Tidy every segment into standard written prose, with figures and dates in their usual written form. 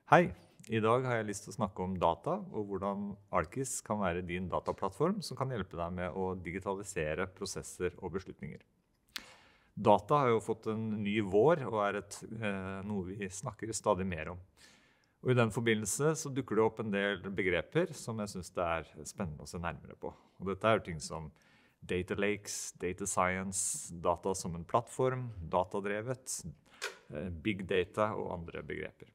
Hei, i dag har jeg lyst til å snakke om data og hvordan Arkis kan være din dataplattform som kan hjelpe deg med å digitalisere prosesser og beslutninger. Data har jo fått en ny vår og er noe vi snakker stadig mer om. Og i den forbindelse så dukker det opp en del begreper som jeg synes det er spennende å se nærmere på. Og dette er ting som data lakes, data science, data som en plattform, datadrevet, big data og andre begreper.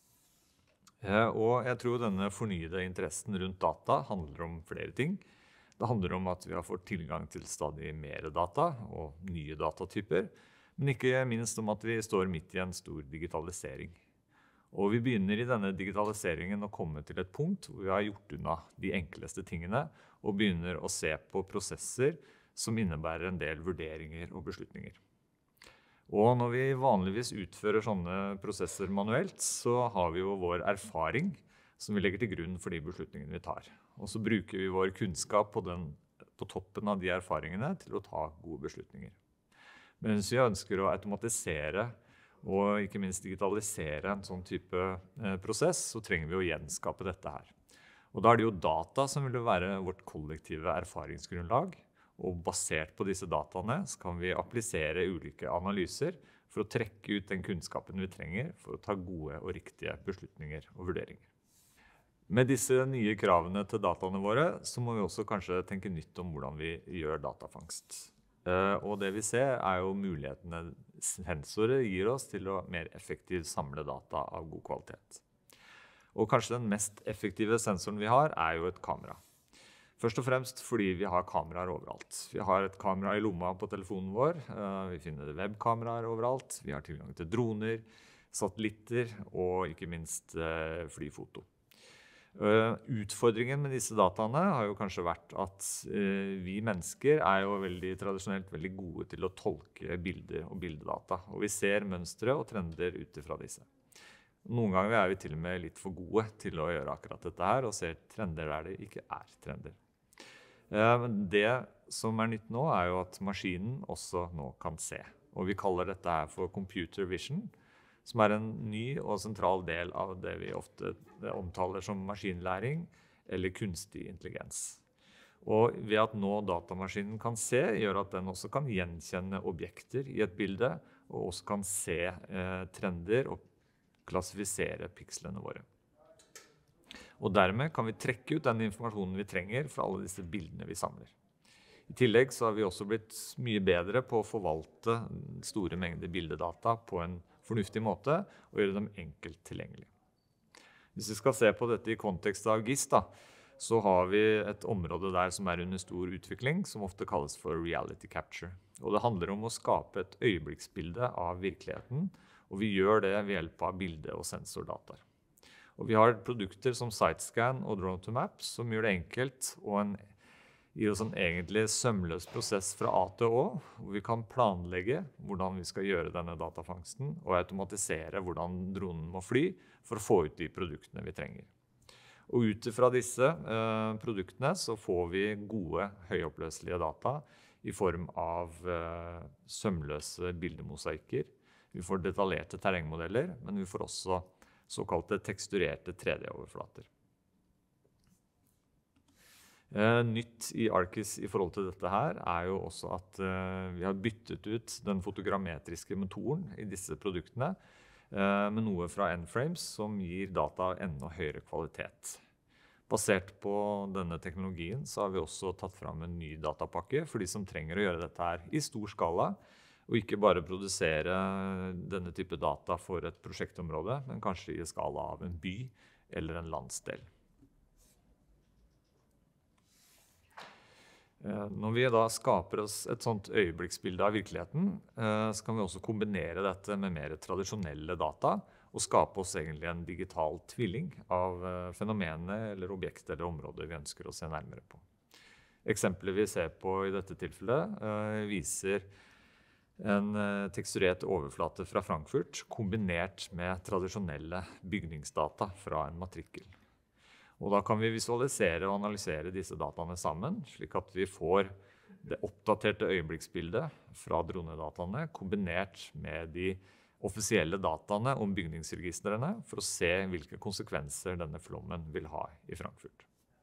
Og jeg tror denne fornyede interessen rundt data handler om flere ting. Det handler om at vi har fått tilgang til stadig mer data og nye datatyper, men ikke minst om at vi står midt i en stor digitalisering. Og vi begynner i denne digitaliseringen å komme til et punkt hvor vi har gjort unna de enkleste tingene og begynner å se på prosesser som innebærer en del vurderinger og beslutninger. Og når vi vanligvis utfører sånne prosesser manuelt, så har vi jo vår erfaring som vi legger til grunn for de beslutningene vi tar. Og så bruker vi vår kunnskap på toppen av de erfaringene til å ta gode beslutninger. Men hvis vi ønsker å automatisere og ikke minst digitalisere en sånn type prosess, så trenger vi å gjenskape dette her. Og da er det jo data som vil være vårt kollektive erfaringsgrunnlag, og basert på disse dataene så kan vi applisere ulike analyser for å trekke ut den kunnskapen vi trenger for å ta gode og riktige beslutninger og vurderinger. Med disse nye kravene til dataene våre så må vi også kanskje tenke nytt om hvordan vi gjør datafangst. Og det vi ser er jo mulighetene sensorer gir oss til å mer effektivt samle data av god kvalitet. Og kanskje den mest effektive sensoren vi har er jo et kamera. Først og fremst fordi vi har kameraer overalt. Vi har et kamera i lomma på telefonen vår, vi finner webkameraer overalt, vi har tilgang til droner, satellitter og ikke minst flyfoto. Utfordringen med disse dataene har jo kanskje vært at vi mennesker er jo tradisjonelt veldig gode til å tolke bilder og bildedata, og vi ser mønstre og trender ut fra disse. Noen ganger er vi til og med litt for gode til å gjøre akkurat dette her, og ser trender der det ikke er trender. Men det som er nytt nå er jo at maskinen også nå kan se, og vi kaller dette her for computer vision, som er en ny og sentral del av det vi ofte omtaler som maskinlæring eller kunstig intelligens. Og ved at nå datamaskinen kan se, gjør at den også kan gjenkjenne objekter i et bilde, og også kan se trender og klassifisere pikslene våre. Og dermed kan vi trekke ut den informasjonen vi trenger fra alle disse bildene vi samler. I tillegg så har vi også blitt mye bedre på å forvalte store mengder bildedata på en fornuftig måte og gjøre dem enkelt tilgjengelig. Hvis vi skal se på dette i kontekst av GIS, så har vi et område der som er under stor utvikling, som ofte kalles for reality capture. Og det handler om å skape et øyeblikksbilde av virkeligheten, og vi gjør det ved hjelp av bilde- og sensordata. Og vi har produkter som SiteScan og Drone2Map som gjør det enkelt og gir oss en egentlig sømløs prosess fra A til Å, hvor vi kan planlegge hvordan vi skal gjøre denne datafangsten og automatisere hvordan dronen må fly for å få ut de produktene vi trenger. Og ut fra disse produktene så får vi gode, høyoppløselige data i form av sømløse bildemosaikker. Vi får detaljerte terrengmodeller, men vi får også såkalte teksturerte 3D-overflater. Nytt i Arkis i forhold til dette her er jo også at vi har byttet ut den fotogrammetriske motoren i disse produktene med noe fra N-Frames som gir data av enda høyere kvalitet. Basert på denne teknologien så har vi også tatt fram en ny datapakke for de som trenger å gjøre dette her i stor skala, og ikke bare produsere denne type data for et prosjektområde, men kanskje i skala av en by eller en landsdel. Når vi da skaper oss et sånt øyeblikksbilde av virkeligheten, så kan vi også kombinere dette med mer tradisjonelle data, og skape oss egentlig en digital tvilling av fenomenet eller objekt eller områder vi ønsker å se nærmere på. Eksempelet vi ser på i dette tilfellet viser en teksturert overflate fra Frankfurt kombinert med tradisjonelle bygningsdata fra en matrikkel. Og da kan vi visualisere og analysere disse dataene sammen, slik at vi får det oppdaterte øyeblikksbildet fra dronedataene kombinert med de offisielle dataene om bygningsregistrene for å se hvilke konsekvenser denne flommen vil ha i Frankfurt.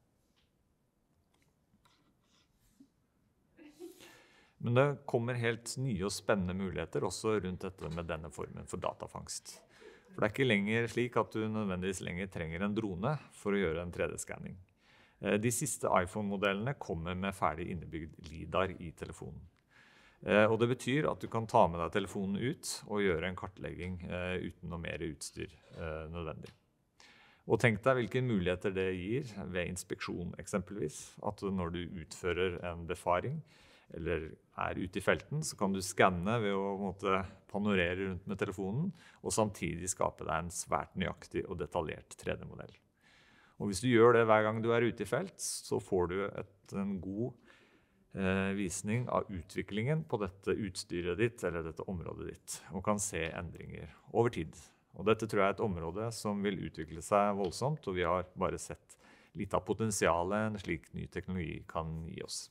Men det kommer helt nye og spennende muligheter også rundt dette med denne formen for datafangst. For det er ikke lenger slik at du nødvendigvis lenger trenger en drone for å gjøre en 3D-skanning. De siste iPhone-modellene kommer med ferdig innebygd LiDAR i telefonen. Og det betyr at du kan ta med deg telefonen ut og gjøre en kartlegging uten noe mer utstyr nødvendig. Og tenk deg hvilke muligheter det gir ved inspeksjon eksempelvis, at når du utfører en befaring, eller er ute i felten, så kan du skanne ved å panorere rundt med telefonen, og samtidig skape deg en svært nøyaktig og detaljert 3D-modell. Og hvis du gjør det hver gang du er ute i felt, så får du en god visning av utviklingen på dette utstyret ditt, eller dette området ditt, og kan se endringer over tid. Og dette tror jeg er et område som vil utvikle seg voldsomt, og vi har bare sett litt av potensialet en slik ny teknologi kan gi oss.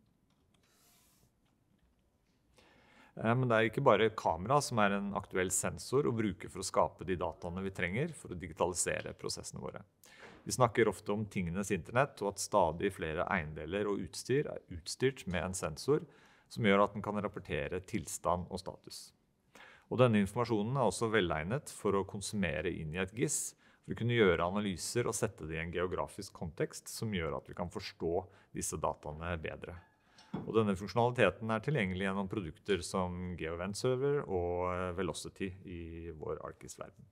Men det er ikke bare kamera som er en aktuell sensor å bruke for å skape de dataene vi trenger for å digitalisere prosessene våre. Vi snakker ofte om tingenes internett, og at stadig flere eiendeler og utstyr er utstyrt med en sensor som gjør at den kan rapportere tilstand og status. Og denne informasjonen er også velegnet for å konsumere inn i et GIS, for å kunne gjøre analyser og sette det i en geografisk kontekst som gjør at vi kan forstå disse dataene bedre. Og denne funksjonaliteten er tilgjengelig gjennom produkter som GeoEvent Server og Velocity i vår ArcGIS-verden.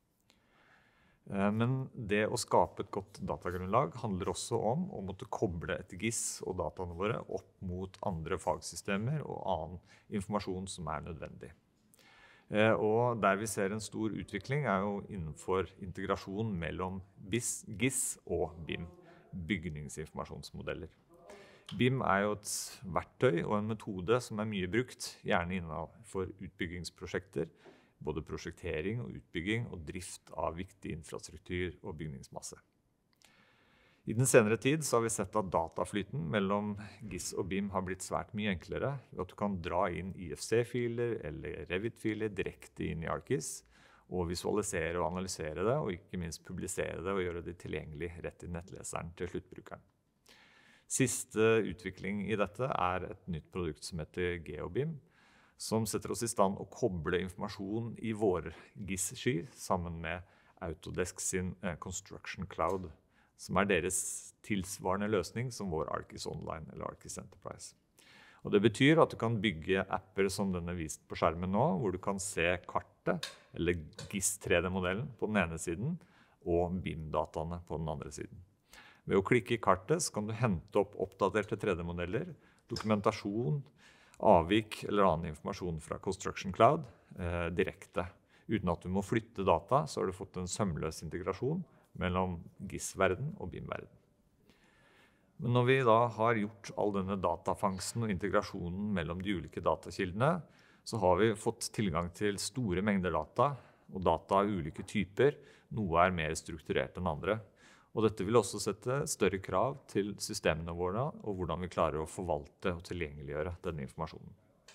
Men det å skape et godt datagrunnlag handler også om å måtte koble et GIS og dataene våre opp mot andre fagsystemer og annen informasjon som er nødvendig. Og der vi ser en stor utvikling er jo innenfor integrasjon mellom GIS og BIM, bygningsinformasjonsmodeller. BIM er jo et verktøy og en metode som er mye brukt, gjerne innenfor utbyggingsprosjekter, både prosjektering og utbygging og drift av viktig infrastruktur og bygningsmasse. I den senere tid så har vi sett at dataflyten mellom GIS og BIM har blitt svært mye enklere, ved at du kan dra inn IFC-filer eller Revit-filer direkte inn i ArcGIS, og visualisere og analysere det, og ikke minst publisere det og gjøre det tilgjengelig rett i nettleseren til sluttbrukeren. Siste utvikling i dette er et nytt produkt som heter GeoBIM, som setter oss i stand å koble informasjon i vår GIS-sky sammen med Autodesk sin Construction Cloud, som er deres tilsvarende løsning som vår ArcGIS Online eller ArcGIS Enterprise. Og det betyr at du kan bygge apper som denne vist på skjermen nå, hvor du kan se kartet, eller GIS 3D-modellen på den ene siden, og BIM-dataene på den andre siden. Ved å klikke i kartet så kan du hente opp oppdaterte 3D-modeller, dokumentasjon, avvik eller annen informasjon fra Construction Cloud direkte. Uten at du må flytte data, så har du fått en sømløs integrasjon mellom GIS-verden og BIM-verden. Men når vi da har gjort all denne datafangsten og integrasjonen mellom de ulike datakildene, så har vi fått tilgang til store mengder data, og data av ulike typer. Noe er mer strukturert enn andre. Og dette vil også sette større krav til systemene våre, og hvordan vi klarer å forvalte og tilgjengeliggjøre denne informasjonen.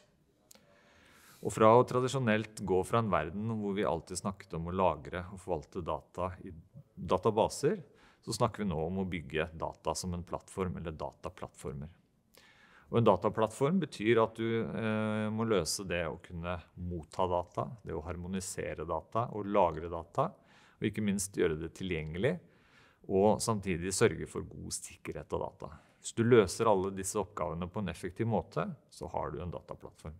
Og fra å tradisjonelt gå fra en verden hvor vi alltid snakket om å lagre og forvalte data i databaser, så snakker vi nå om å bygge data som en plattform eller dataplattformer. Og en dataplattform betyr at du må løse det å kunne motta data, det å harmonisere data og lagre data, og ikke minst gjøre det tilgjengelig, og samtidig sørge for god sikkerhet av data. Hvis du løser alle disse oppgavene på en effektiv måte, så har du en dataplattform.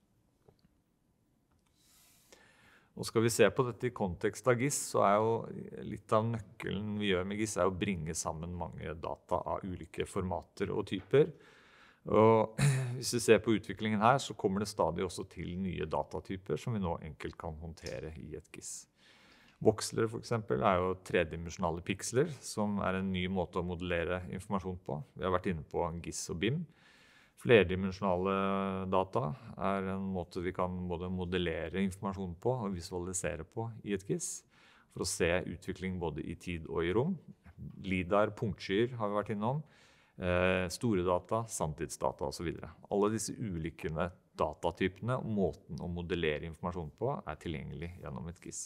Og skal vi se på dette i kontekst av GIS, så er jo litt av nøkkelen vi gjør med GIS er å bringe sammen mange data av ulike formater og typer. Og hvis vi ser på utviklingen her, så kommer det stadig også til nye datatyper som vi nå enkelt kan håndtere i et GIS. Voxler for eksempel er jo tredimensjonale piksler, som er en ny måte å modellere informasjon på. Vi har vært inne på GIS og BIM. Flerdimensjonale data er en måte vi kan både modellere informasjon på og visualisere på i et GIS, for å se utvikling både i tid og i rom. LiDAR, punktskyer har vi vært innom, store data, sanntidsdata og så videre. Alle disse ulike datatypene og måten å modellere informasjon på tilgjengelig gjennom et GIS.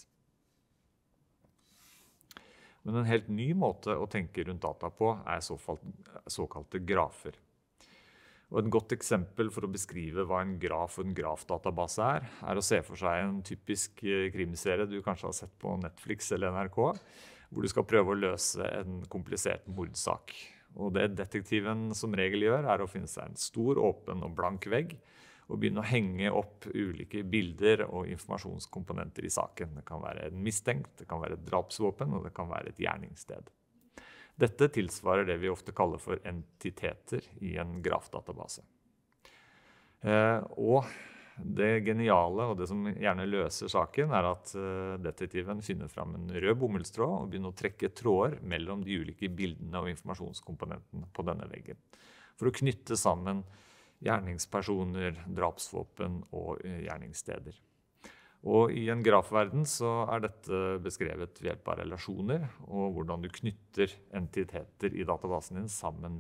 Men en helt ny måte å tenke rundt data på såkalte grafer. Og et godt eksempel for å beskrive hva en graf og en grafdatabase å se for seg en typisk krimserie du kanskje har sett på Netflix eller NRK, hvor du skal prøve å løse en komplisert mordsak. Og det detektiven som regel gjør å finne seg en stor, åpen og blank vegg, og begynne å henge opp ulike bilder og informasjonskomponenter i saken. Det kan være en mistenkt, det kan være et drapsvåpen, og det kan være et gjerningssted. Dette tilsvarer det vi ofte kaller for entiteter i en grafdatabase. Og det geniale, og det som gjerne løser saken, at detektiven finner fram en rød bomullstråd og begynner å trekke tråder mellom de ulike bildene og informasjonskomponentene på denne veggen, for å knytte sammen gjerningspersoner, drapsvåpen og gjerningssteder. Og i en grafverden så dette beskrevet ved hjelp av relasjoner, og hvordan du knytter entiteter i databasen din sammen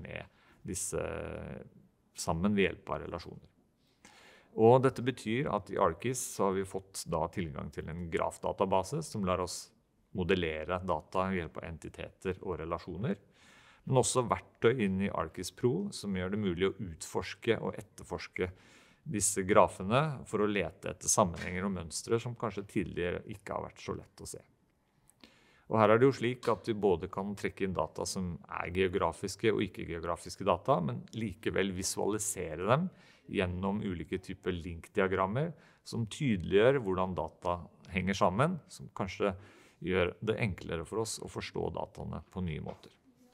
ved hjelp av relasjoner. Og dette betyr at i ArcGIS så har vi fått da tilgang til en grafdatabase som lar oss modellere data ved hjelp av entiteter og relasjoner, men også verktøy inn i ArcGIS Pro som gjør det mulig å utforske og etterforske disse grafene for å lete etter sammenhenger og mønstre som kanskje tidligere ikke har vært så lett å se. Og her det jo slik at vi både kan trekke inn data som geografiske og ikke-geografiske data, men likevel visualisere dem gjennom ulike typer linkdiagrammer som tydeliggjør hvordan data henger sammen, som kanskje gjør det enklere for oss å forstå dataene på nye måter.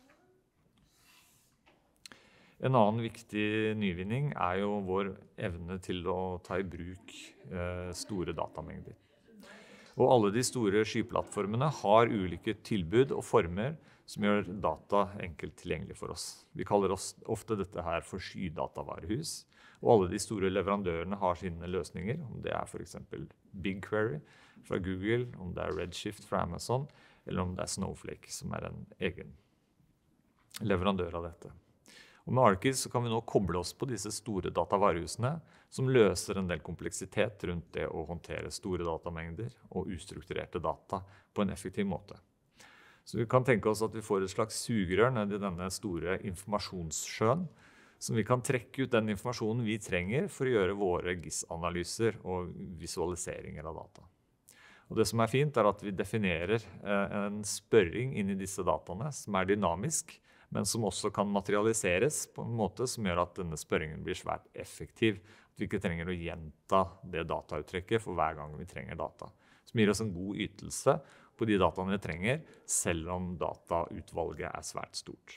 En annen viktig nyvinning jo vår evne til å ta i bruk store datamengder. Og alle de store skyplattformene har ulike tilbud og former som gjør data enkelt tilgjengelig for oss. Vi kaller ofte dette her for skydatavarehus, og alle de store leverandørene har sine løsninger, om det for eksempel BigQuery fra Google, om det Redshift fra Amazon, eller om det Snowflake som en egen leverandør av dette. Og med ArcGIS så kan vi nå koble oss på disse store datavarehusene som løser en del kompleksitet rundt det å håndtere store datamengder og ustrukturerte data på en effektiv måte. Så vi kan tenke oss at vi får et slags sugerør ned i denne store informasjonssjøen, som vi kan trekke ut den informasjonen vi trenger for å gjøre våre GIS-analyser og visualiseringer av data. Og det som fint at vi definerer en spørring inn i disse dataene som dynamisk, men som også kan materialiseres på en måte som gjør at denne spørringen blir svært effektiv. At vi ikke trenger å gjenta det datauttrekket for hver gang vi trenger data. Som gir oss en god ytelse på de dataene vi trenger, selv om datautvalget svært stort.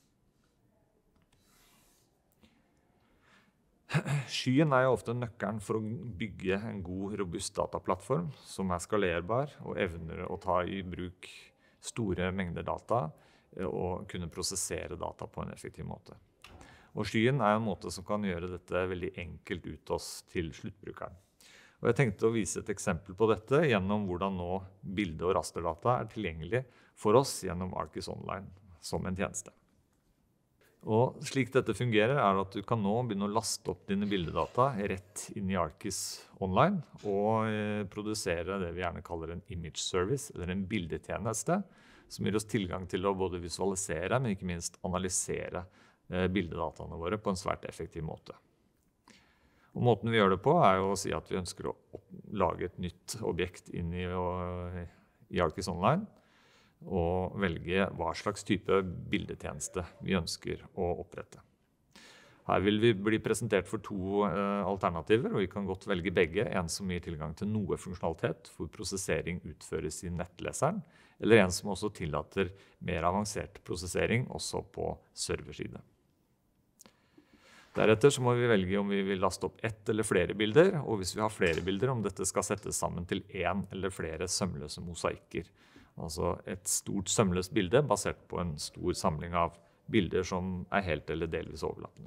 Skyen jo ofte nøkkelen for å bygge en god, robust dataplattform som skalerbar og evner å ta i bruk store mengder data og kunne prosessere data på en effektiv måte. Og skyen en måte som kan gjøre dette veldig enkelt ut oss til sluttbrukeren. Og jeg tenkte å vise et eksempel på dette gjennom hvordan nå bilde- og rasterdata tilgjengelig for oss gjennom ArcGIS Online som en tjeneste. Og slik dette fungerer at du kan nå begynne å laste opp dine bildedata rett inn i ArcGIS Online og produsere det vi gjerne kaller en image service, eller en bildetjeneste, som gir oss tilgang til å både visualisere, men ikke minst analysere bildedataene våre på en svært effektiv måte. Og måten vi gjør det på jo å si at vi ønsker å lage et nytt objekt inn i ArcGIS Online, og velge hva slags type bildetjeneste vi ønsker å opprette. Her vil vi bli presentert for to alternativer, og vi kan godt velge begge. En som gir tilgang til noe funksjonalitet, hvor prosessering utføres i nettleseren, eller en som også tillater mer avansert prosessering også på serverside. Deretter så må vi velge om vi vil laste opp ett eller flere bilder, og hvis vi har flere bilder, om dette skal settes sammen til en eller flere sømløse mosaikker. Altså et stort sømløst bilde basert på en stor samling av bilder som helt eller delvis overlappende.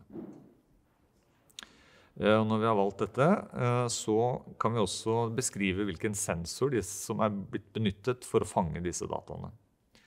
Og når vi har valgt dette, så kan vi også beskrive hvilken sensor som blitt benyttet for å fange disse dataene.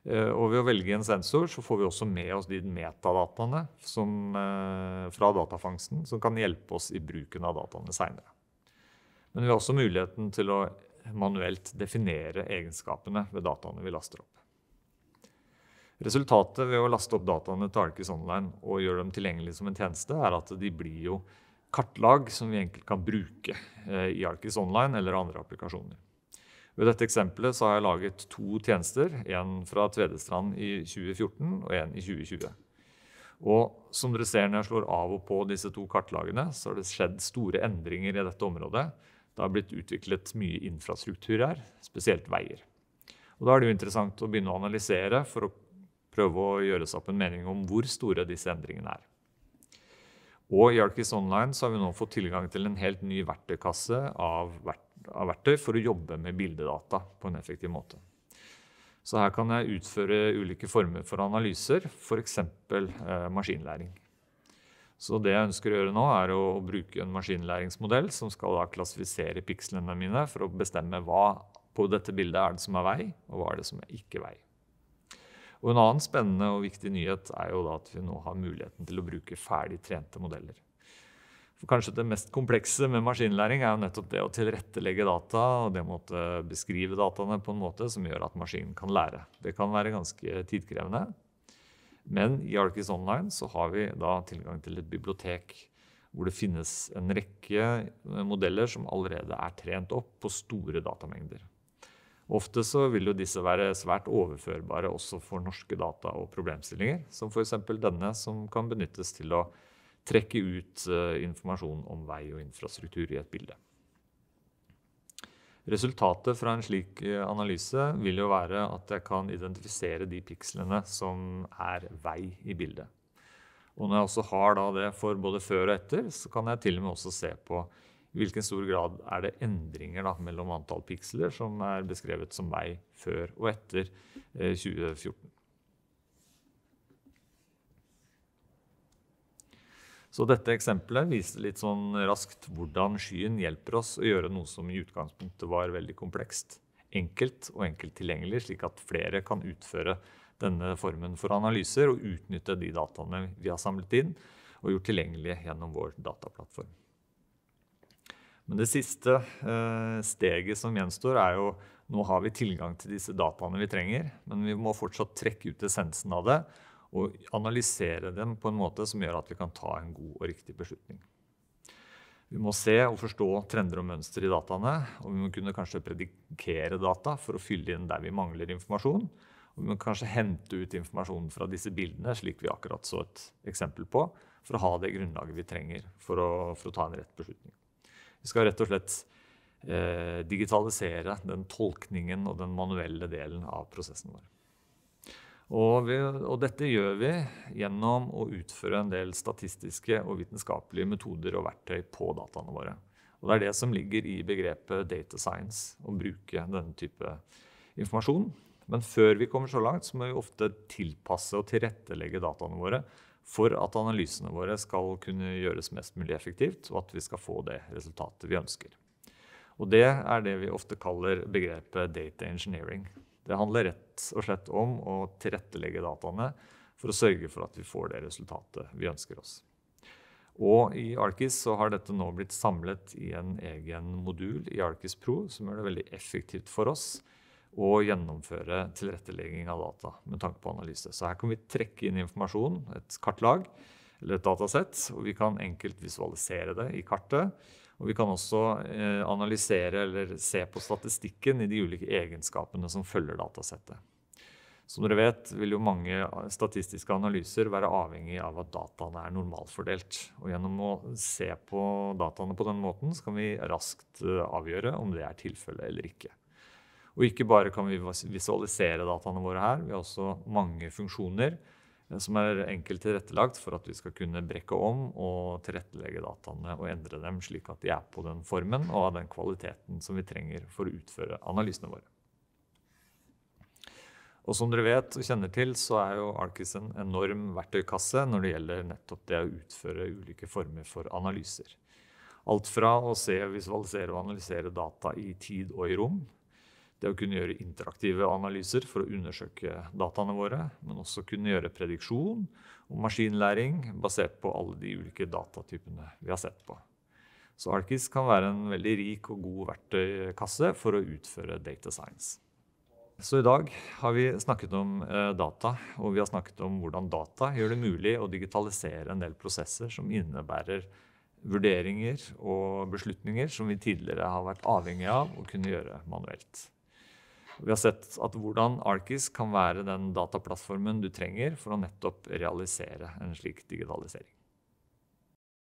Og ved å velge en sensor så får vi også med oss de metadataene fra datafangsten som kan hjelpe oss i bruken av dataene senere. Men vi har også muligheten til å manuelt definere egenskapene ved dataene vi laster opp. Resultatet ved å laste opp dataene til ArcGIS Online og gjøre dem tilgjengelige som en tjeneste er at de blir jo kartlag som vi enkelt kan bruke i ArcGIS Online eller andre applikasjoner. Ved dette eksempelet så har jeg laget 2 tjenester, en fra Tvedestrand i 2014 og en i 2020. Og som dere ser når jeg slår av og på disse 2 kartlagene, så har det skjedd store endringer i dette området. Det har blitt utviklet mye infrastruktur her, spesielt veier. Og da er det jo interessant å begynne å analysere for å prøve å gjøre seg opp en mening om hvor store disse endringene er. Og i ArcGIS Online så har vi nå fått tilgang til en helt ny verktøykasse av verktøy for å jobbe med bildedata på en effektiv måte. Så her kan jeg utføre ulike former for analyser, for eksempel maskinlæring. Så det jeg ønsker å gjøre nå er å bruke en maskinlæringsmodell som skal da klassifisere pikslene mine for å bestemme hva på dette bildet er det som er vei, og hva er det som er ikke vei. Og en annen spennende og viktig nyhet er jo da at vi nå har muligheten til å bruke ferdig trente modeller. For kanskje det mest komplekse med maskinlæring er jo nettopp det å tilrettelegge data, og det måtte beskrive dataene på en måte som gjør at maskinen kan lære. Det kan være ganske tidkrevende. Men i ArcGIS Online så har vi da tilgang til et bibliotek hvor det finnes en rekke modeller som allerede er trent opp på store datamengder. Ofte så vil jo disse være svært overførbare også for norske data og problemstillinger, som for eksempel denne som kan benyttes til å trekke ut informasjon om vei og infrastruktur i et bilde. Resultatet fra en slik analyse vil jo være at jeg kan identifisere de pikslene som er vei i bildet. Og når jeg også har da det for både før og etter, så kan jeg til og med også se på i hvilken stor grad er det endringer da, mellom antall piksler som er beskrevet som vei før og etter 2014. Så dette eksempelet viser litt sånn raskt hvordan skyen hjelper oss å gjøre noe som i utgangspunktet var veldig komplekst, enkelt og enkelt tilgjengelig, slik at flere kan utføre denne formen for analyser og utnytte de dataene vi har samlet inn og gjort tilgjengelige gjennom vår dataplattform. Men det siste steget som gjenstår er jo, nå har vi tilgang til disse dataene vi trenger, men vi må fortsatt trekke ut essensen av det og analysere dem på en måte som gjør at vi kan ta en god og riktig beslutning. Vi må se og forstå trender og mønster i dataene, og vi må kunne kanskje predikere data for å fylle inn der vi mangler informasjon, og vi må kanskje hente ut informasjon fra disse bildene, slik vi akkurat så et eksempel på, for å ha det grunnlaget vi trenger for å ta en rett beslutning. Vi skal rett og slett digitalisere den tolkningen og den manuelle delen av prosessen vår. Og dette gjør vi gjennom å utføre en del statistiske og vitenskapelige metoder og verktøy på dataene våre. Og det er det som ligger i begrepet data science, å bruke denne type informasjon. Men før vi kommer så langt, så må vi ofte tilpasse og tilrettelegge dataene våre for at analysene våre skal kunne gjøres mest mulig effektivt, og at vi skal få det resultatet vi ønsker. Og det er det vi ofte kaller begrepet data engineering. Det handler rett og slett om å tilrettelegge dataene for å sørge for at vi får det resultatet vi ønsker oss. Og i ArcGIS så har dette nå blitt samlet i en egen modul i ArcGIS Pro, som gjør det veldig effektivt for oss å gjennomføre tilrettelegging av data med tanke på analyse. Så her kan vi trekke inn informasjon, et kartlag eller et datasett, og vi kan enkelt visualisere det i kartet. Og vi kan også analysere eller se på statistikken i de ulike egenskapene som følger datasettet. Som dere vet vil jo mange statistiske analyser være avhengig av at dataene er normalfordelt. Og gjennom å se på dataene på den måten så kan vi raskt avgjøre om det er tilfellet eller ikke. Og ikke bare kan vi visualisere dataene våre her, vi har også mange funksjoner som er enkelt tilrettelagt for at vi skal kunne brekke om og tilrettelegge dataene og endre dem slik at de er på den formen og av den kvaliteten som vi trenger for å utføre analysene våre. Og som dere vet og kjenner til, så er jo ArcGIS en enorm verktøykasse når det gjelder nettopp det å utføre ulike former for analyser. Alt fra å se, visualisere og analysere data i tid og i rom, Det å kunne gjøre interaktive analyser for å undersøke dataene våre, men også kunne gjøre prediksjon og maskinlæring basert på alle de ulike datatypene vi har sett på. Så ArcGIS kan være en veldig rik og god verktøykasse for å utføre data science. Så i dag har vi snakket om data, og vi har snakket om hvordan data gjør det mulig å digitalisere en del prosesser som innebærer vurderinger og beslutninger som vi tidligere har vært avhengig av å kunne gjøre manuelt. Vi har sett at hvordan ArcGIS kan være den dataplattformen du trenger for å nettopp realisere en slik digitalisering.